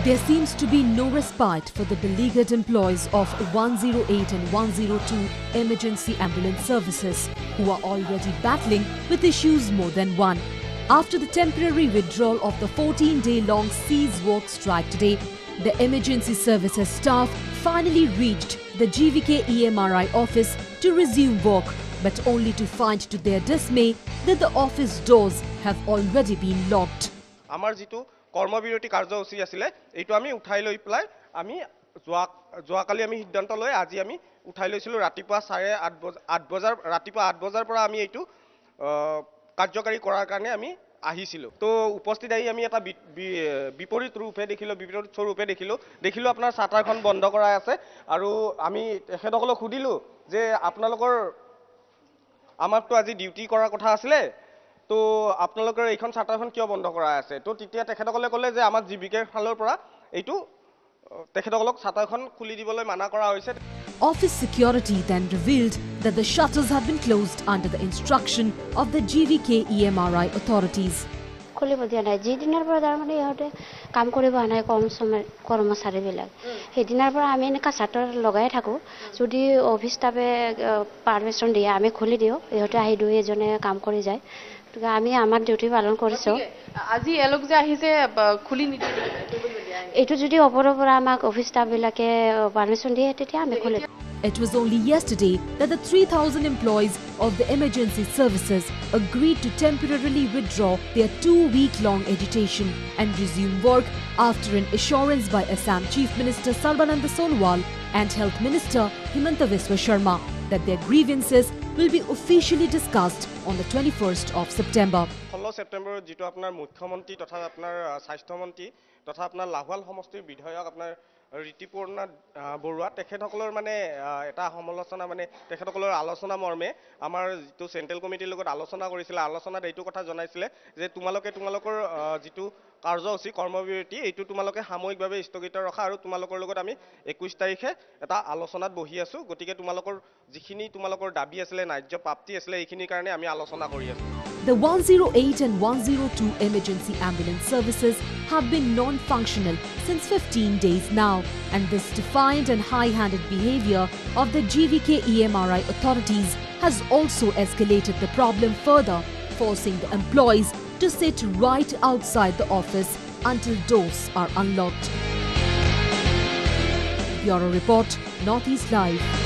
There seems to be no respite for the beleaguered employees of 108 and 102 emergency ambulance services who are already battling with issues more than one. After the temporary withdrawal of the 14-day-long cease work strike today, the emergency services staff finally reached the GVK-EMRI office to resume work, but only to find to their dismay that the office doors have already been locked. কৰ্মবিৰতি কাৰ্যসূচী আছিল এইটো আমি উঠাই লৈ ply আমি যোৱাকালি আমি সিদ্ধান্ত লৈ আজি আমি উঠাই লৈছিলো ৰাতিপুৱা 8:30 বজাৰ ৰাতিপুৱা 8 বজাৰ পৰা আমি এইটো কাৰ্যকাৰী কৰাৰ কাৰণে আমি আহিছিলো তো উপস্থিত আহি আমি এটা বিপৰীত ৰূপে দেখিলো আপোনাৰ ছাটাৰখন বন্ধ কৰা আছে আৰু আমি হেডকলক খুদিলো যে আপোনালোকৰ আমাৰটো আজি ডিউটি কৰাৰ কথা আছিল তো আপোনালোকৰ এইখন ছাটাৰখন কিয় বন্ধ কৰা আছে তো তেতিয়া তেখেতসকলে ক'লে যে আমাৰ জিবিকেৰ ফালৰ পৰা এইটো তেখেতসকলক ছাটাৰখন খুলি দিবলৈ মানা কৰা হৈছে Office security then revealed that the shutters have been closed under the instruction of the GVK-EMRI authorities. খুলিব দিয়া নাই যেদিনৰ পৰা তাৰমানে ইহঁতে কাম কৰিব আনাই কৰ্মচাৰীবিলাক সেইদিনৰ পৰা আমি এনেকা ছাটাৰ লগাই থাকো যদি অফিস ষ্টাফে পাৰমিশন দিয়ে আমি খুলি দিও ইহঁতে আহি দুই এজনে কাম কৰি যায় তো আমি আমাৰ ডিউটি পালন কৰিছো আজি এলোক যে আহিছে খুলি নিদিয়ে এইটো যদি ওপৰৰ পৰা আমাক অফিস ষ্টাফবিলাকে পাৰমিশন দিয়ে তেতিয়া আমি খুলি It was only yesterday that the 3,000 employees of the emergency services agreed to temporarily withdraw their 2-week-long agitation and resume work after an assurance by Assam Chief Minister Sarbananda Sonowal and Health Minister Himanta Biswa Sharma that their grievances will be officially discussed on the 21st of September. 16 September যেটো আপোনাৰ মুখ্যমন্ত্ৰী তথা আপোনাৰ স্বাস্থ্য মন্ত্ৰী তথা আপোনাৰ লাহৱাল সমষ্টিৰ বিধায়ক আপোনাৰ ঋতিপূৰ্ণা বৰুৱা তেখেতসকলৰ মানে এটা সমালোচনা মানে তেখেতসকলৰ আলোচনা মৰ্মে আমাৰ যেটো সেন্ট্ৰেল কমিটিৰ লগত আলোচনা কৰিছিল আলোচনাত এইটো কথা জনাইছিল যে তোমালোকৰ যেটো কাৰ্যসূচী কৰ্মবিৰতি এইটো তোমালোকে সাময়িকভাৱে স্থগিত ৰখা আৰু তোমালোকৰ লগত আমি 21 তাৰিখে এটা আলোচনাত বহি আছো গতিকে তোমালোকৰ যিখিনি তোমালোকৰ দাবী আছিল ন্যায্য প্ৰাপ্তি আছিল এইখিনি কাৰণে আমি আলোচনা কৰি আছো The 108 and 102 emergency ambulance services have been non-functional since 15 days now, and this defiant and high-handed behavior of the GVK-EMRI authorities has also escalated the problem further, forcing the employees to sit right outside the office until doors are unlocked. Bureau Report, Northeast Live.